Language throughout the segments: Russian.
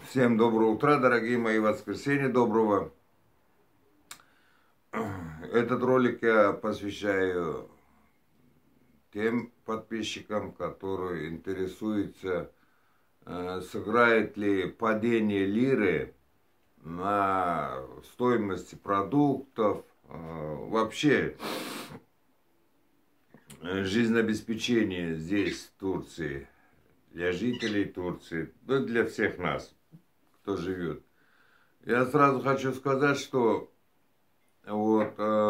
Всем доброго утра, дорогие мои, воскресенье доброго. Этот ролик я посвящаю тем подписчикам, которые интересуются, сыграет ли падение лиры на стоимости продуктов, вообще жизнеобеспечение здесь, в Турции, для жителей Турции, да для всех нас, кто живет. Я сразу хочу сказать, что вот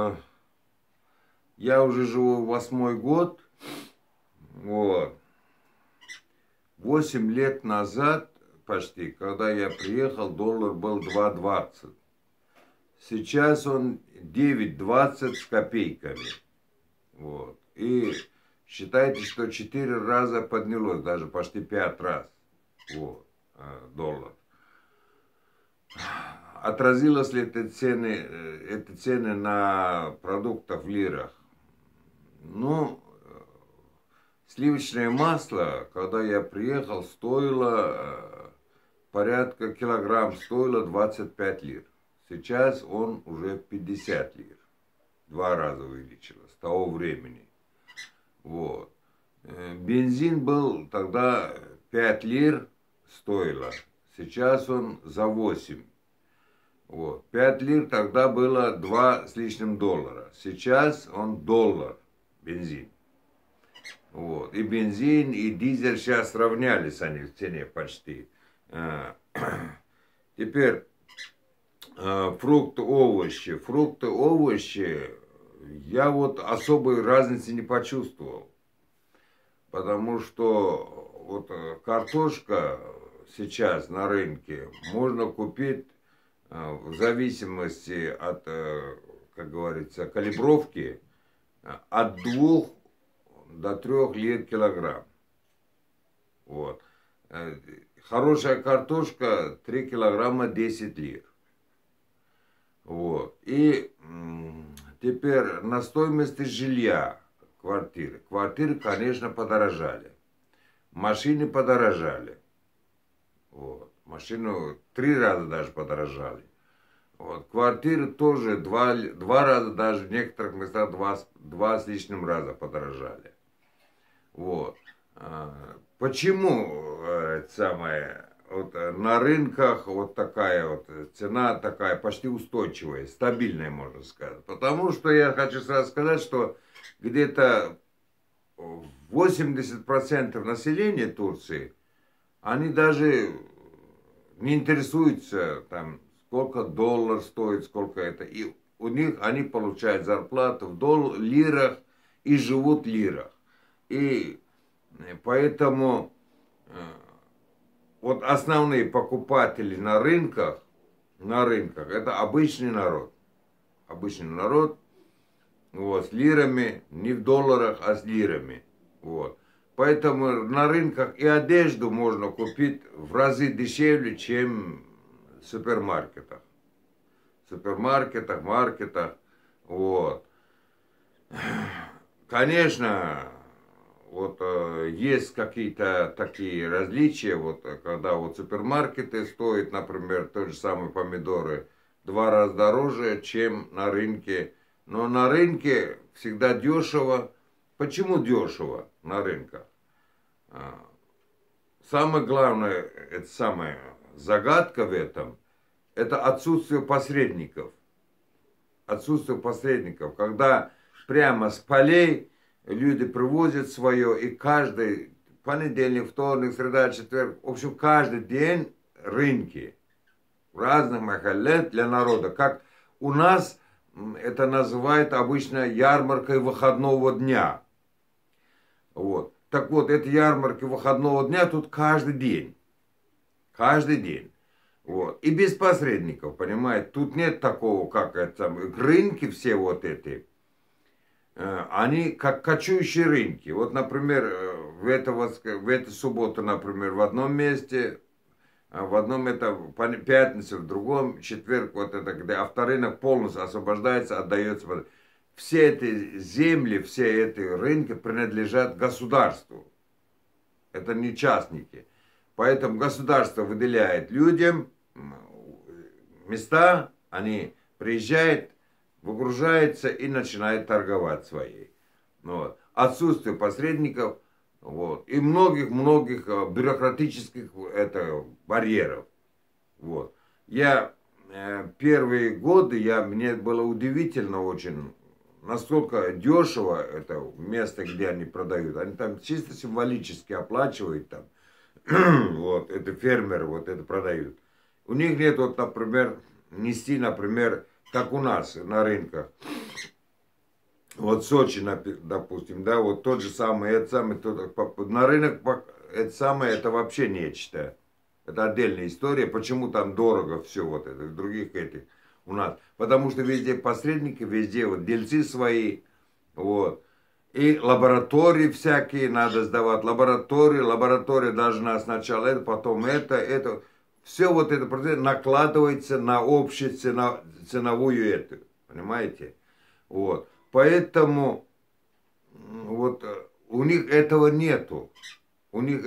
я уже живу 8-й год. Вот. 8 лет назад почти, когда я приехал, доллар был 2,20. Сейчас он 9,20 с копейками. Вот. И считайте, что 4 раза поднялось, даже почти 5 раз. Вот, доллар. Отразилось ли эти цены на продукты в лирах? Ну, сливочное масло, когда я приехал, стоило порядка килограмм, стоило 25 лир. Сейчас он уже 50 лир. 2 раза увеличилось с того времени. Вот. Бензин был тогда 5 лир стоило. Сейчас он за 8. Вот. 5 лир тогда было 2 с лишним доллара. Сейчас он доллар, бензин. Вот. И бензин, и дизель сейчас равнялись они в цене почти. Теперь фрукты, овощи. Фрукты, овощи я вот особой разницы не почувствовал. Потому что вот картошка сейчас на рынке можно купить в зависимости от, как говорится, калибровки, от 2 до 3 лир килограмм. Вот. Хорошая картошка 3 килограмма 10 лир. Вот. И теперь на стоимости жилья квартиры. Квартиры, конечно, подорожали. Машины подорожали. Вот. Машину 3 раза даже подорожали. Вот. Квартиры тоже 2 раза, даже в некоторых местах 2 с лишним раза подорожали. Вот. Почему вот, на рынках вот такая вот цена такая почти устойчивая, стабильная, можно сказать? Потому что я хочу сразу сказать, что где-то 80% населения Турции, они даже не интересуются, там, сколько доллар стоит, сколько это. И у них они получают зарплату в лирах и живут в лирах. И поэтому вот основные покупатели на рынках, это обычный народ. Обычный народ, вот, с лирами, не в долларах, а с лирами. Вот. Поэтому на рынках и одежду можно купить в разы дешевле, чем в супермаркетах. В супермаркетах, маркетах. Вот. Конечно, вот есть какие-то такие различия, вот когда вот супермаркеты стоят, например, тот же самый помидоры 2 раза дороже, чем на рынке. Но на рынке всегда дешево. Почему дешево на рынках? Самое главное, это самая загадка в этом, это отсутствие посредников. Отсутствие посредников, когда прямо с полей люди привозят свое, и каждый понедельник, вторник, среда, четверг, в общем, каждый день рынки в разных махалле для народа. Как у нас это называют обычно ярмаркой выходного дня. Вот. Так вот, эта ярмарка выходного дня тут каждый день. Каждый день. Вот. И без посредников, понимаете. Тут нет такого, как это, рынки все вот эти. Они как кочующие рынки. Вот, например, в эту субботу, например, в одном месте, в одном это пятницу, в другом четверг, вот это, где авторынок полностью освобождается, отдается. Все эти земли, все эти рынки принадлежат государству. Это не частники. Поэтому государство выделяет людям места, они приезжают, выгружаются и начинают торговать своей. Вот. Отсутствие посредников, вот, и многих-многих бюрократических барьеров. Вот. Я первые годы, мне было удивительно очень, насколько дешево это место, где они продают. Они там чисто символически оплачивают там. Вот, это фермеры вот это продают. У них нет, вот, например, нести, например, как у нас на рынках. Вот Сочи, допустим, да, вот тот же самый, на рынок, это вообще нечто. Это отдельная история, почему там дорого все вот это, в других этих у нас. Потому что везде посредники, везде вот дельцы свои, вот. И лаборатории всякие надо сдавать, лаборатория должна сначала это, потом это. Все вот это накладывается на общую ценовую эту, понимаете? Вот. Поэтому вот у них этого нету. У них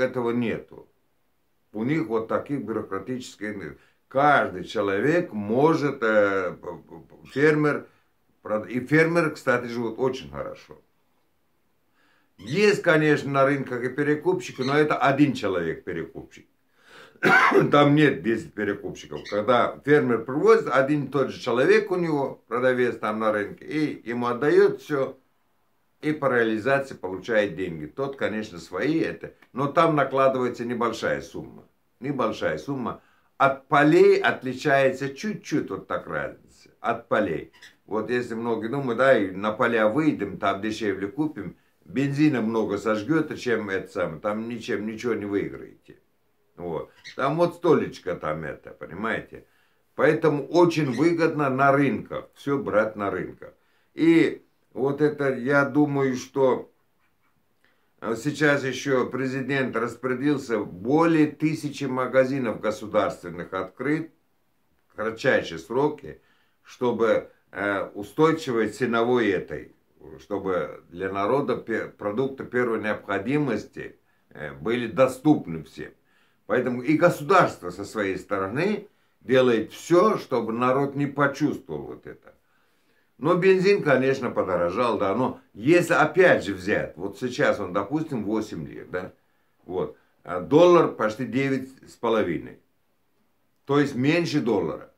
вот таких бюрократических... Каждый человек может, фермер, и фермеры, кстати, живут очень хорошо. Есть, конечно, на рынках и перекупщики, но это один человек перекупщик. Там нет 10 перекупщиков. Когда фермер привозит, один и тот же человек у него, продавец там на рынке, и ему отдает все, и по реализации получает деньги. Тот, конечно, свои это, но там накладывается небольшая сумма. Небольшая сумма. От полей отличается чуть-чуть вот так разница. От полей. Вот если многие думают, да, и на поля выйдем, там дешевле купим, бензина много сожгет, чем это самое, там ничего не выиграете. Вот. Там вот столечко там это, понимаете. Поэтому очень выгодно на рынках, все брать на рынках. И вот это, я думаю, что сейчас еще президент распорядился, более 1000 магазинов государственных открыть в кратчайшие сроки, чтобы устойчивой ценовой чтобы для народа продукты первой необходимости были доступны всем. Поэтому и государство со своей стороны делает все, чтобы народ не почувствовал вот это. Но бензин, конечно, подорожал, да, но если опять же взять, вот сейчас он, допустим, 8 лет, да, вот, а доллар почти 9,5, то есть меньше доллара.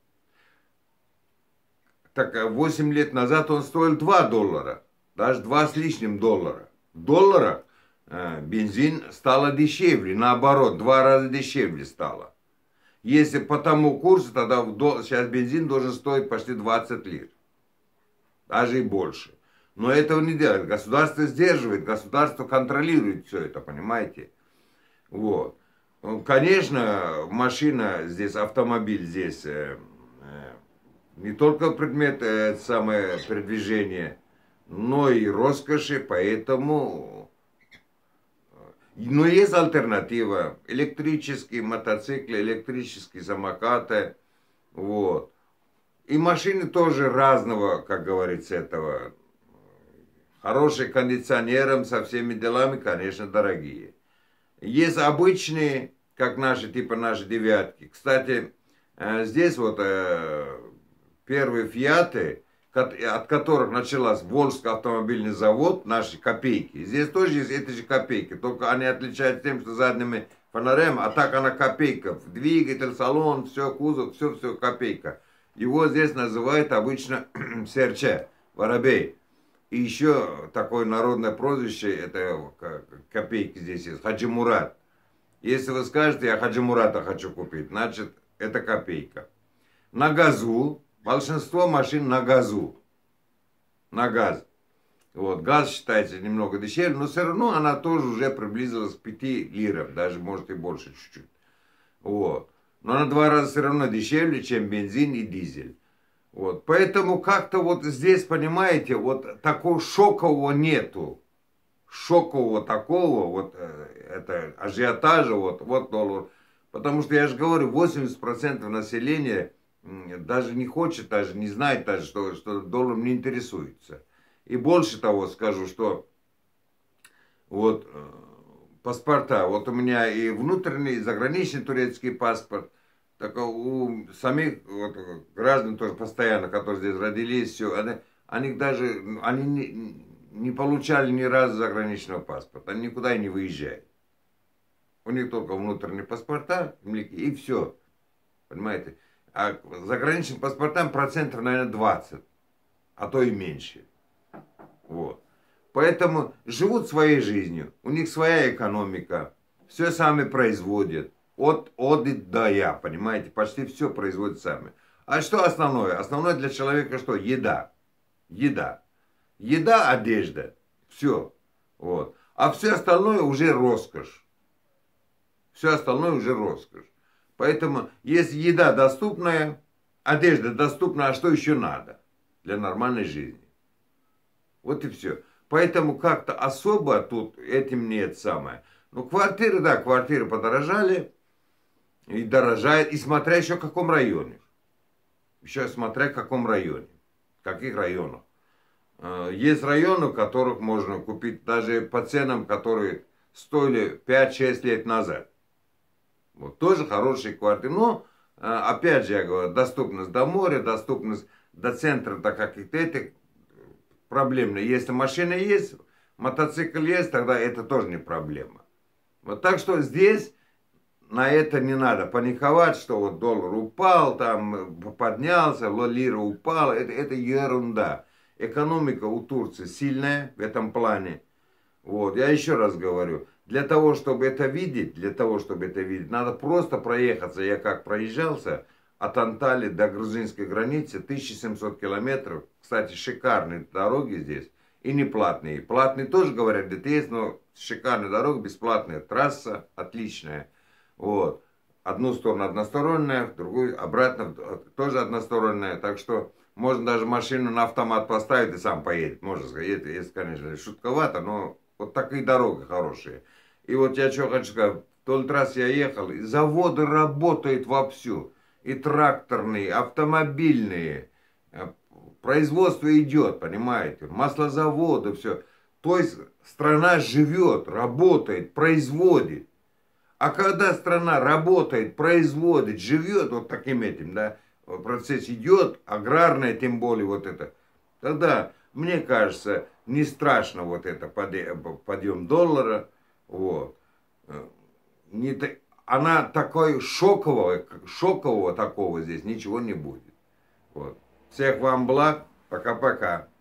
Так 8 лет назад он стоил 2 доллара, даже 2 с лишним доллара. В долларах бензин стало дешевле, наоборот, 2 раза дешевле стало. Если по тому курсу, тогда сейчас бензин должен стоить почти 20 лир. Даже и больше. Но этого не делает. Государство сдерживает, государство контролирует все это, понимаете? Вот. Конечно, машина здесь, автомобиль здесь не только предмет передвижения, но и роскоши, поэтому... Но есть альтернатива. Электрические мотоциклы, электрические самокаты. Вот. И машины тоже разного, как говорится, этого. Хорошие кондиционером, со всеми делами, конечно, дорогие. Есть обычные, как наши, типа наши девятки. Кстати, здесь вот первые Фиаты, от которых начался Волжский автомобильный завод, наши копейки. Здесь тоже есть эти же копейки, только они отличаются тем, что задними фонарями, а так она копейка. Двигатель, салон, все, кузов, все копейка. Его здесь называют обычно Серче, воробей. И еще такое народное прозвище, это копейки здесь есть, Хаджи Мурат. Если вы скажете, я Хаджи Мурата хочу купить, значит, это копейка. На газу. Большинство машин на газу. На газ. Вот, газ считается немного дешевле, но все равно она тоже уже приблизилась к 5 лирам, даже может и больше чуть-чуть. Вот. Но она 2 раза все равно дешевле, чем бензин и дизель. Вот. Поэтому как-то вот здесь, понимаете, вот такого шокового нету. Шокового такого, вот это ажиотажа, вот доллар. Потому что я же говорю, 80% населения даже не хочет, даже не знает, даже, что долларом не интересуется. И больше того скажу, что вот паспорта. Вот у меня и внутренний, и заграничный турецкий паспорт. Так у самих вот, граждан тоже постоянно, которые здесь родились, все, они даже не получали ни разу заграничного паспорта. Они никуда и не выезжают. У них только внутренние паспорта, и все. Понимаете? А заграничным паспортам процентов, наверное, 20, а то и меньше. Вот. Поэтому живут своей жизнью. У них своя экономика. Все сами производят. От и до я, понимаете? Почти все производят сами. А что основное? Основное для человека что? Еда. Еда. Еда, одежда. Все. Вот. А все остальное уже роскошь. Все остальное уже роскошь. Поэтому, если еда доступная, одежда доступна, а что еще надо для нормальной жизни? Вот и все. Поэтому как-то особо тут этим нет самое. Ну, квартиры, да, квартиры подорожали. И дорожает. И смотря еще в каком районе. Еще смотря в каком районе. В каких районах. Есть районы, в которых можно купить даже по ценам, которые стоили 5-6 лет назад. Вот, тоже хорошие квартиры. Но, опять же, я говорю, доступность до моря, доступность до центра, до каких-то этих проблем. Если машина есть, мотоцикл есть, тогда это тоже не проблема. Вот так что здесь на это не надо паниковать, что вот доллар упал, там поднялся, лира упала. Это ерунда. Экономика у Турции сильная в этом плане. Вот, я еще раз говорю, для того, чтобы это видеть, надо просто проехаться. Я как проезжался от Анталии до грузинской границы, 1700 километров. Кстати, шикарные дороги здесь и не платные. Платные тоже, говорят, где-то есть, но шикарная дорога, бесплатная. Трасса отличная. Вот. Одну сторону односторонняя, другую обратно тоже односторонняя. Так что можно даже машину на автомат поставить и сам поедет. Можно сказать, это, если, конечно, шутковато, но вот такие дороги хорошие. И вот я что хочу сказать, в тот раз я ехал, и заводы работают вовсю. И тракторные, автомобильные. Производство идет, понимаете. Маслозаводы, все. То есть страна живет, работает, производит. А когда страна работает, производит, живет вот таким этим, да, процесс идет, аграрная тем более вот это, тогда, мне кажется, не страшно вот это подъем доллара, вот. Она такой шокового такого здесь ничего не будет. Вот. Всех вам благ, пока-пока.